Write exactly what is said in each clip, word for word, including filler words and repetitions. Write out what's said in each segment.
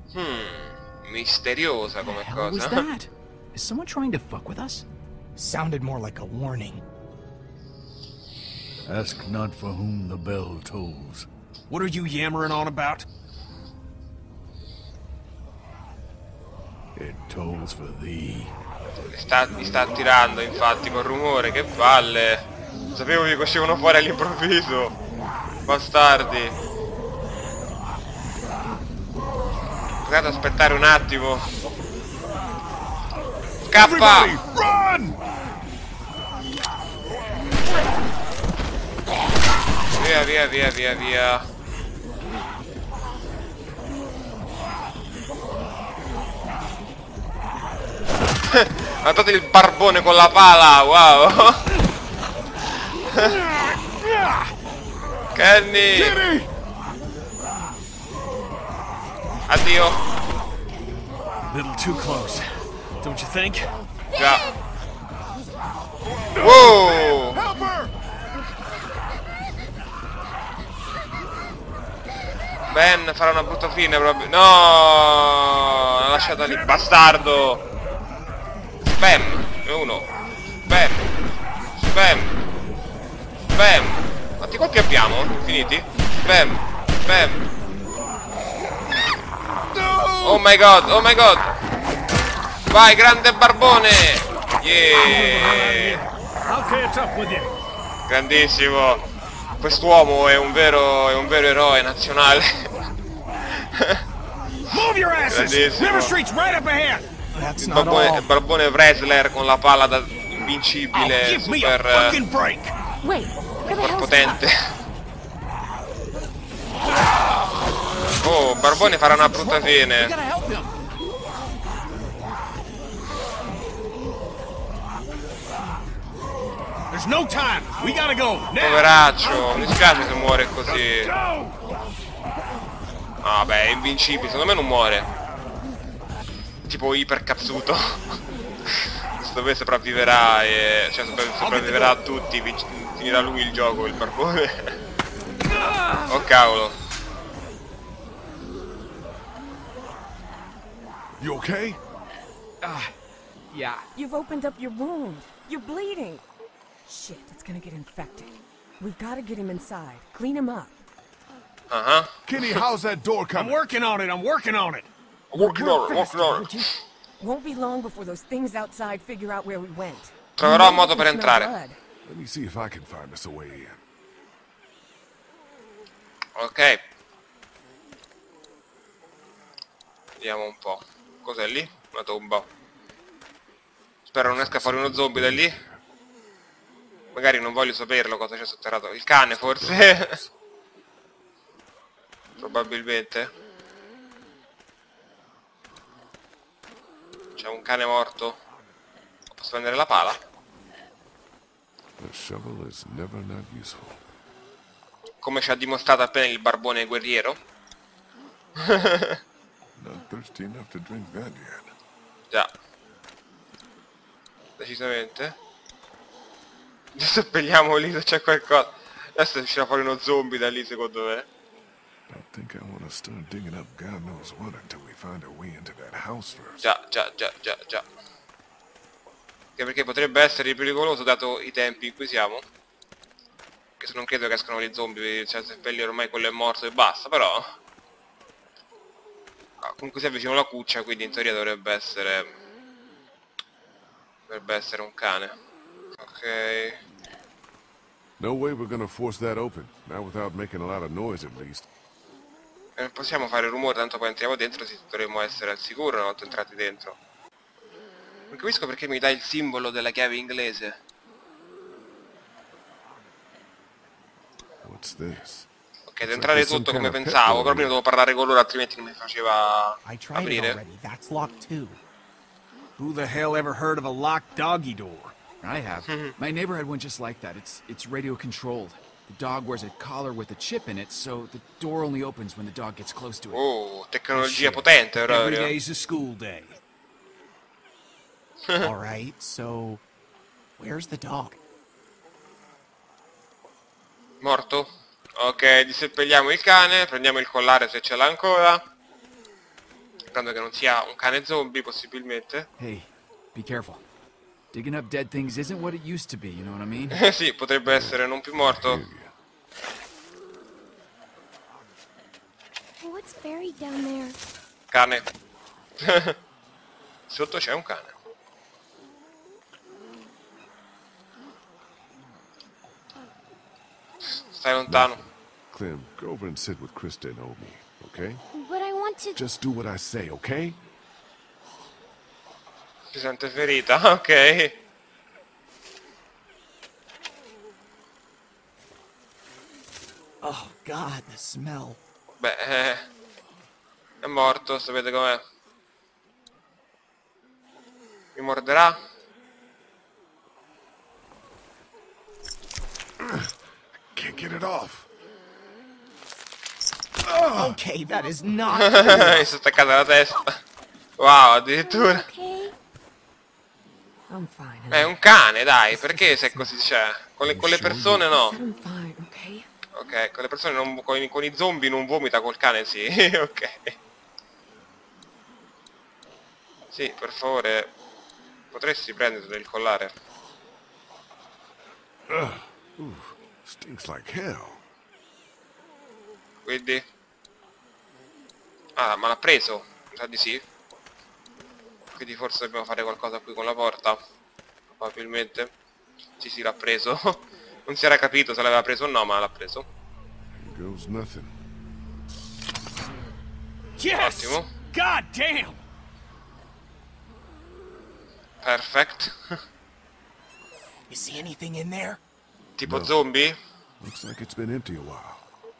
Hmm, misteriosa come What was cosa. that? Is someone trying to fuck with us? Sounded more like a warning. Ask not for whom the bell tolls. What are you yammering on about? It tolls for thee. Mi sta, mi sta attirando infatti col rumore, che palle. Sapevo che uscivano fuori all'improvviso. Bastardi. Potete aspettare un attimo. Scappa! Run! Via, via, via, via, via. Guardate il barbone con la pala, wow. Kenny! Addio. Little too close, don't you think? Già. Wow. Ben farà una brutta fine proprio. No, l'ha lasciata lì, bastardo. Spam, uno. Spam. Spam. Spam. Quanti colpi abbiamo? Finiti? Spam. Spam. Oh my god, oh my god. Vai, grande barbone. Yeah. Grandissimo. Quest'uomo è un vero è un vero eroe nazionale. Move your asses! River Street's right up ahead! That's Il not barbone, all. il barbone wrestler con la palla da invincibile, Oh, give me a super, eh, fucking break! Wait, where the super hell's potente. Oh, Barbone farà una brutta We fine. gotta help him. There's no time! We gotta go! Now! Poveraccio, mi spiace se muore così. Ah, beh, è invincibile, secondo me non muore. Tipo ipercazzuto. Se dove sopravviverà e... cioè sopravviverà a tutti, vinc- finirà lui il gioco, il barbone. Oh cavolo. You okay? Yeah. You've opened up your wound. You're bleeding. Shit, it's gonna get infected. We've gotta get him inside. Clean him up. Uh-huh. Kenny, how's that door I'm coming? working on it, I'm working on it! Working on it, working on Would it. you? Won't be long before those things outside figure out where we went. Troverò un You modo can per smell entrare. blood. Let me see if I can find us a way in. Ok. Vediamo un po'. Cos'è lì? Una tomba. Spero non esca fuori uno zombie da lì. Magari non voglio saperlo cosa c'è sotterrato. Il cane forse? Probabilmente. C'è un cane morto. Posso prendere la pala? The shovel is never not useful. Come ci ha dimostrato appena il barbone guerriero. Not thirsty enough to drink that yet. Già. Decisamente. Seppelliamo lì se c'è qualcosa. Adesso uscirà fuori uno zombie da lì secondo me. I think I want to start digging up God knows what until we find a way into that house first. Già, già, già, già, già. Anche perché potrebbe essere pericoloso dato i tempi in cui siamo. Che se non credo che escano gli zombie, cioè seppellire ormai quello è morto e basta, però. Ah, comunque si avvicina una cuccia, quindi in teoria dovrebbe essere. Dovrebbe essere un cane. Ok. No way we're gonna force that open. Not without making a lot of noise at least. E non possiamo fare rumore, tanto poi entriamo dentro, si dovremmo essere al sicuro una volta entrati dentro. Non capisco perché mi dà il simbolo della chiave inglese. What's this? Ok, ad entrare tutto come pensavo, però prima devo parlare con loro altrimenti non mi faceva I tried it aprire. already. That's locked too. Who the hell ever heard of a locked doggy door? I have. My neighbor had one just like that. It's it's radio controlled. The dog wears a collar with a chip in it, so the door only opens when the dog gets close to it. Oh, tecnologia potente Every proprio. day's a school day. All right, so where's the dog? Morto? Ok, disseppelliamo il cane, prendiamo il collare se ce l'ha ancora. Sperando che non sia un cane zombie, possibilmente. Hey, be careful. Digging up dead things isn't what it used to be, you know what I mean? Eh sì, potrebbe essere non più morto. What's buried down there? Cane. Sotto c'è un cane. Stai lontano. Clem, go over and sit with Krista and Omi, okay? But I want to... Just do what I say, okay? Si sente ferita, ok. Oh, God, the smell. Beh, eh, è morto, sapete com'è. Mi morderà? Can't get it off. Okay, that is not... Mi si è attaccata la testa. Wow, addirittura. Okay. I'm fine. È un cane, dai, perché se così c'è? Con le, con le persone no. I'm fine, okay? Ok, con le persone non, con, i, con i zombie non vomita, col cane sì. Ok. Sì, per favore, potresti prenderti il collare? Ooh, stinks like hell. Quindi? Ah, ma l'ha preso? Mi sa di sì. Quindi forse dobbiamo fare qualcosa qui con la porta. Probabilmente. Sì, sì, l'ha preso. Non si era capito se l'aveva preso o no, ma l'ha preso. Here goes nothing. Yes! Ottimo. God damn! Perfect. You see anything in there? Tipo zombie? Looks like it's been empty a while.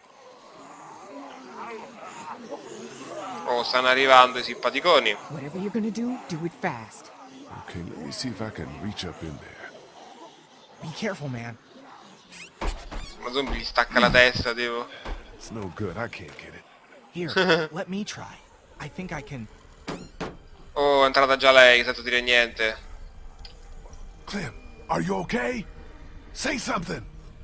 Oh, stanno arrivando i simpaticoni. Whatever you're gonna do, do it fast. Okay, let me see if I can reach up in there. Be careful, man. Ma zombie gli stacca la testa, devo. It's no good, I can't get it. Here, let me try. I think I can... Oh, è entrata già lei, senza dire niente. Clem, are you okay? Say something!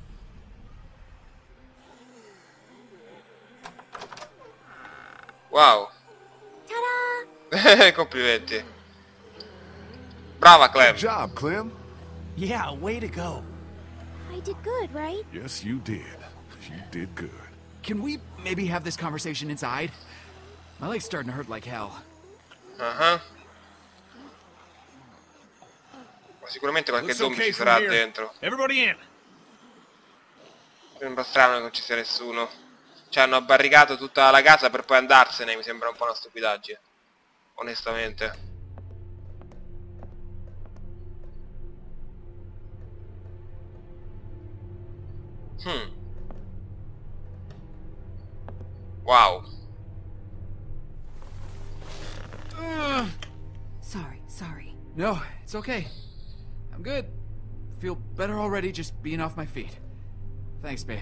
Wow. Ta-da! Complimenti. Brava, Clem. Good job, Clem. Yeah, way to go. I did good, right? Yes, you did. You did good. Can we maybe have this conversation inside? My leg's starting to hurt like hell. Uh-huh. Ma sicuramente qualche Looks zombie okay ci from sarà here. dentro. Everybody in. Sembra strano che non ci sia nessuno. Cioè, hanno abbarricato tutta la casa per poi andarsene. Mi sembra un po' una stupidaggine. Onestamente. Hmm. Wow. Sorry, sorry. No, it's okay. I'm good. Feel better already just being off my feet. Thanks, babe.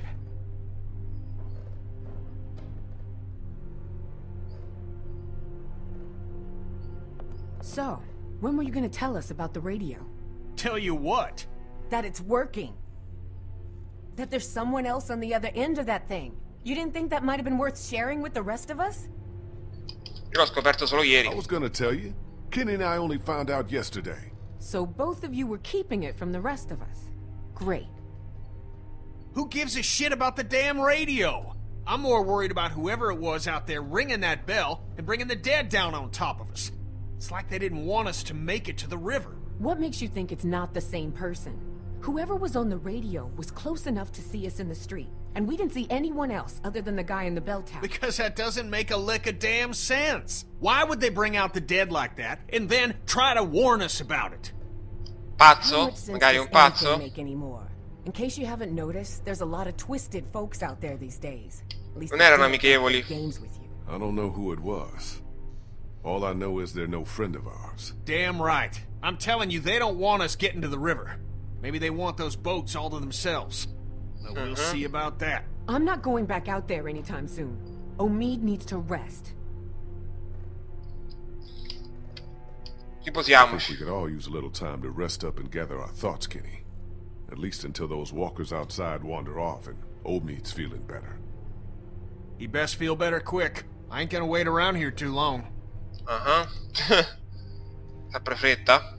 So, when were you gonna tell us about the radio? Tell you what? That it's working. That there's someone else on the other end of that thing. You didn't think that might have been worth sharing with the rest of us? Io l'ho scoperto solo ieri. I was gonna tell you. Kenny and I only found out yesterday. So both of you were keeping it from the rest of us. Great. Who gives a shit about the damn radio? I'm more worried about whoever it was out there ringing that bell and bringing the dead down on top of us. It's like they didn't want us to make it to the river. What makes you think it's not the same person? Whoever was on the radio was close enough to see us in the street, and we didn't see anyone else other than the guy in the bell tower. Because that doesn't make a lick of damn sense. Why would they bring out the dead like that and then try to warn us about it? How Pazzo? much sense Magari does un pazzo? anything make anymore? In case you haven't noticed, there's a lot of twisted folks out there these days. At least Non the erano dead play amichevoli. games with you. I don't know who it was. All I know is they're no friend of ours. Damn right. I'm telling you, they don't want us getting to the river. Maybe they want those boats all to themselves. But we'll Uh-huh. see about that. I'm not going back out there anytime soon. Omid needs to rest. I think Riposiamoci. we could all use a little time to rest up and gather our thoughts, Kenny. At least until those walkers outside wander off and Old Meat's feeling better. You best feel better quick. I ain't gonna wait around here too long. Ah, sempre fretta.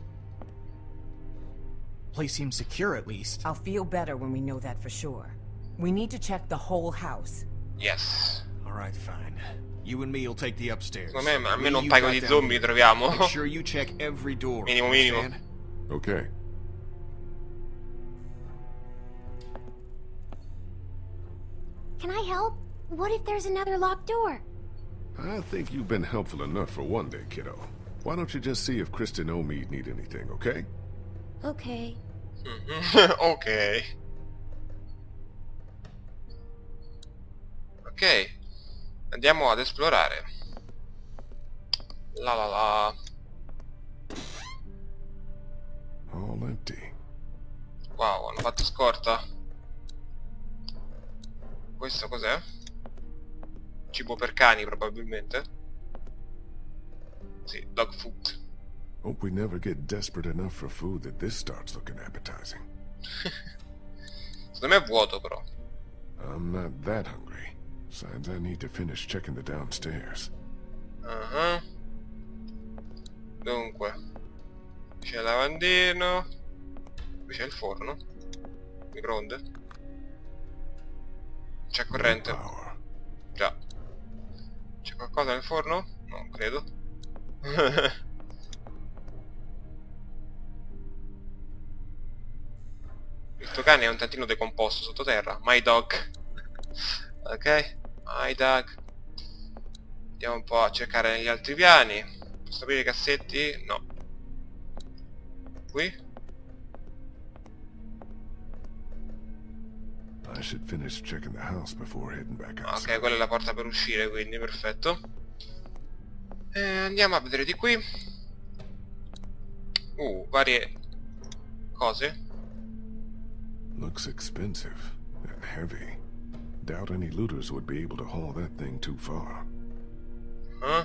Place seems secure at least. I'll feel better when we know that for sure. We need to check the whole house. Yes. All right, fine. You and me will take the upstairs. Secondo me almeno Lee, un you paio got di down zombie li here. troviamo. Make sure you check every door. Minimo, minimo. understand? Okay. Can I help? What if there's another locked door? I think you've been helpful enough for one day, kiddo. Why don't you just see if Kristen Omead need anything, okay? Okay. Ok. Ok. Andiamo ad esplorare. La la la. All empty. Wow, hanno fatto scorta. Questo cos'è? Cibo per cani probabilmente. Sì, dog food. Hope we never get desperate enough for food that this starts looking appetizing. Secondo me è vuoto però. I'm not that hungry. Besides, I need to finish checking the downstairs. Uh-huh. Dunque, c'è il lavandino. Qui c'è il forno. Microonde. C'è corrente. Power. Già. C'è qualcosa nel forno? No, credo. Il tuo cane è un tantino decomposto sottoterra. My dog. Ok. My dog. Andiamo un po' a cercare negli altri piani. Posso aprire i cassetti? No. Qui? I should finish checking the house before heading back Ah, outside. ok, quella è la porta per uscire, quindi perfetto. E andiamo a vedere di qui. Uh, varie cose. Looks expensive and heavy. Doubt any looters would be able to haul that thing too far. Ah.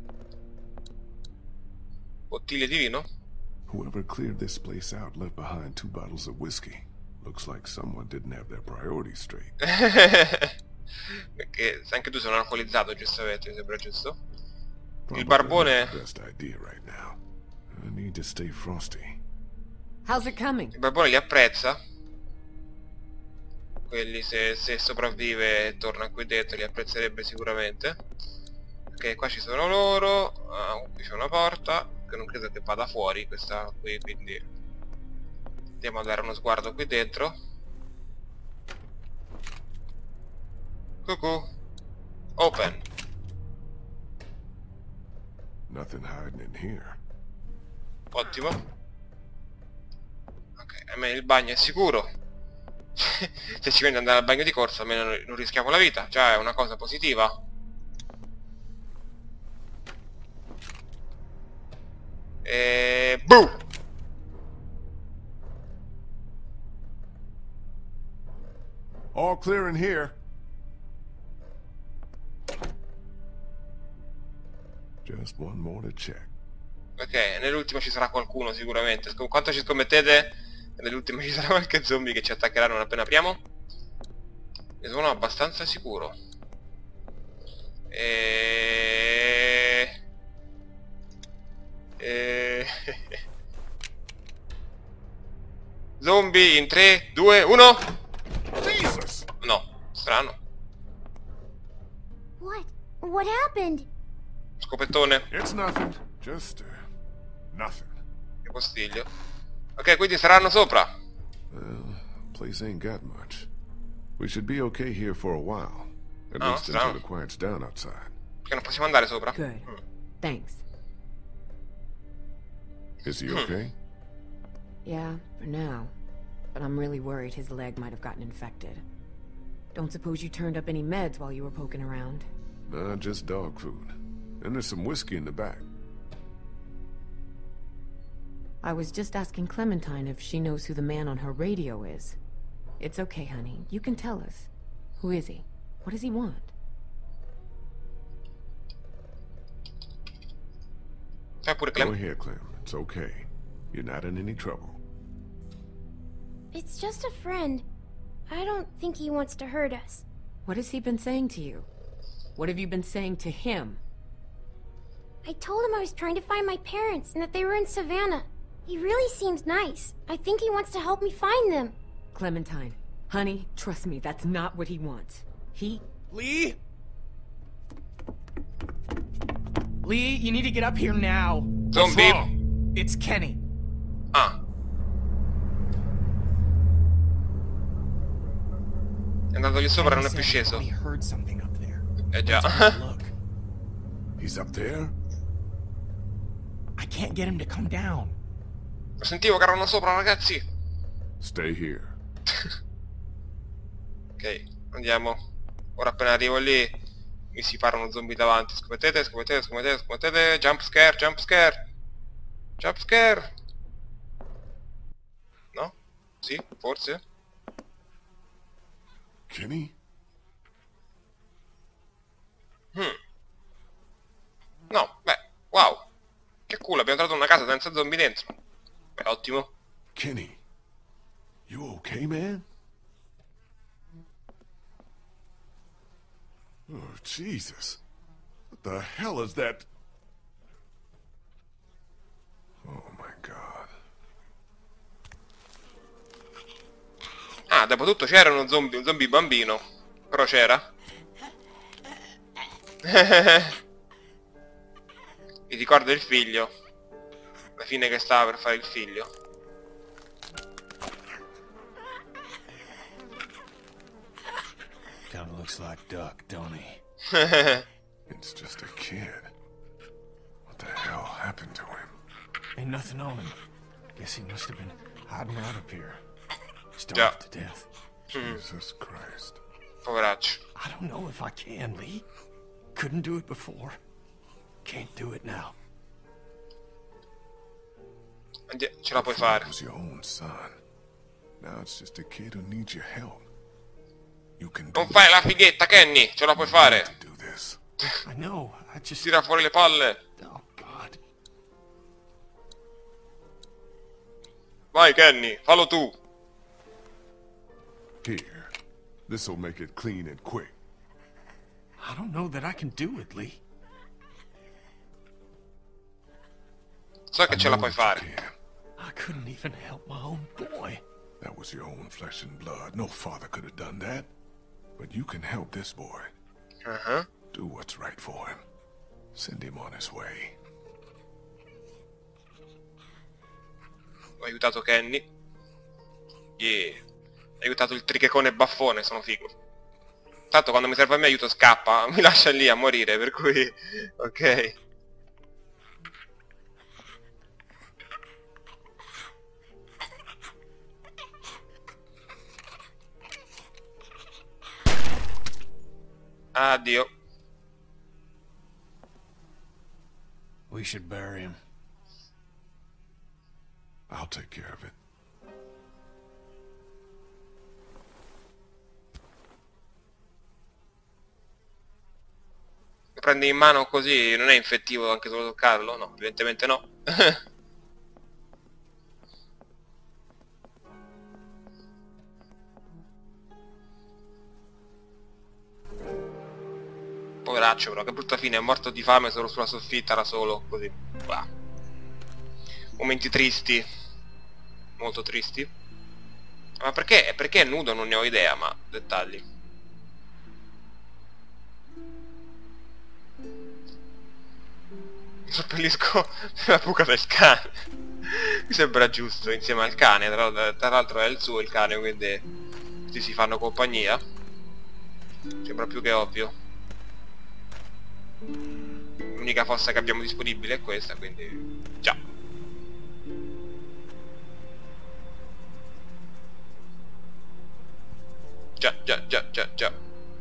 Bottiglie di vino? Whoever cleared this place out left behind two bottles of whiskey. Looks like someone didn't have their priorities straight. Perché anche tu sei un alcolizzato, giustamente, mi sembra giusto. Il Probably barbone... not the best idea right now. I need to stay frosty. How's it coming? Il barbone li apprezza. Quelli se, se sopravvive e torna qui dentro li apprezzerebbe sicuramente. Ok, qua ci sono loro. Ah, qui c'è una porta che non credo che vada fuori questa qui, quindi andiamo a dare uno sguardo qui dentro. Cucù. Open. Nothing hiding in here. Ottimo. Ok, almeno il bagno è sicuro. Se ci viene ad andare al bagno di corsa almeno non rischiamo la vita. Già è una cosa positiva. E... boom! All clear in here. Just one more to check. Ok, nell'ultimo ci sarà qualcuno sicuramente. Scom- Quanto ci scommettete? Nell'ultimo ci sarà qualche zombie che ci attaccheranno non appena apriamo? Ne sono abbastanza sicuro. E... e... Zombie in tre, due, uno. Jesus! No, strano. What? What happened? Scopettone. It's nothing. Just uh, nothing. Che postiglio. Ok, quindi saranno sopra. Well, place ain't got much. We should be okay here for a while. At Oh, least strano. until it quiets down outside. Perché non possiamo andare sopra? Good. Mm. Thanks. Is he Hmm. okay? Yeah, for now. But I'm really worried his leg might have gotten infected. Don't suppose you turned up any meds while you were poking around? Nah, just dog food. And there's some whiskey in the back. I was just asking Clementine if she knows who the man on her radio is. It's okay, honey. You can tell us. Who is he? What does he want? Fai pure Go Clem. ahead, Clem. It's okay. You're not in any trouble. It's just a friend. I don't think he wants to hurt us. What has he been saying to you? What have you been saying to him? I told him I was trying to find my parents and that they were in Savannah. He really seems nice. I think he wants to help me find them. Clementine, honey, trust me, that's not what he wants. He... Lee? Lee, you need to get up here now. What's Zombie. wrong? It's Kenny. Ah. È andato lì sopra, non è più sceso. He heard something up there. Eh già. Look, He's up there? I can't get him to come down. Lo sentivo che erano sopra, ragazzi. Stay here. Ok, andiamo. Ora appena arrivo lì mi si para uno zombie davanti. Scommettete, scommettete, scommettete, scommettete. Jump scare, jump scare. Jump scare. No? Sì, forse. Kenny? Hmm. No, beh, wow. Che culo, abbiamo trovato una casa senza zombie dentro. Beh, ottimo. Kenny? You okay, man? Oh, Jesus. What the hell is that? Oh, my God. Ah, dopo tutto c'era uno zombie, un zombie bambino. Però c'era. Mi ricorda il figlio. La fine che stava per fare il figlio. Kinda looks like Duck, don't he? It's just a kid. What the hell happened to him? Ain't nothing on him. Guess he must have been hiding out up here. Starved Yeah. to death. Jesus Christ. Poveraccio. I don't know if I can, Lee. Couldn't do it before. Can't do it now. Andi- ce la puoi It fare. was your own son. Now it's just a kid who needs your help. You can do Non fai la this. fighetta, Kenny. Ce la puoi fare. To do this. I know. I just. Tira fuori le palle. Oh God. Vai, Kenny. Fallo tu. Here. This'll make it clean and quick. I don't know that I can do it, Lee. So che I ce la know puoi that fare. you can. I couldn't even help my own boy. That was your own flesh and blood. No father could have done that. But you can help this boy. Uh-huh. Do what's right for him. Send him on his way. Ho aiutato Kenny. Yeah. Ho aiutato il trichecone baffone, sono figo. Tanto quando mi serve a me aiuto scappa. Mi lascia lì a morire, per cui... Ok. Addio. We should bury him. I'll take care of it. Lo prendi in mano così, non è infettivo anche solo toccarlo? No, evidentemente no. Poveraccio però, che brutta fine, è morto di fame solo sulla soffitta, da solo, così. Bah. Momenti tristi. Molto tristi. Ma perché? Perché è nudo? Non ne ho idea, ma dettagli. Mi seppellisco la buca del cane. Mi sembra giusto, insieme al cane. Tra, tra l'altro è il suo il cane, quindi ci si fanno compagnia. Sembra più che ovvio. L'unica fossa che abbiamo disponibile è questa, quindi... Già. Già, già, già, già, già.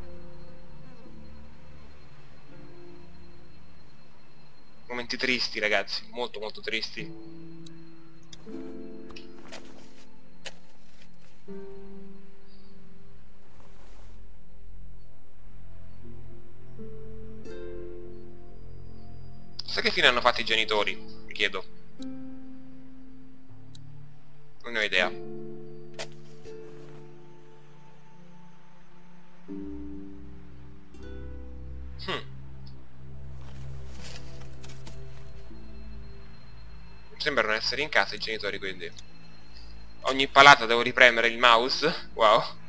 Momenti tristi, ragazzi. Molto, molto tristi. Sa che fine hanno fatto i genitori? Mi chiedo. Non ne ho idea. Hmm. sembrano essere in casa i genitori, quindi ogni palata devo ripremere il mouse. Wow.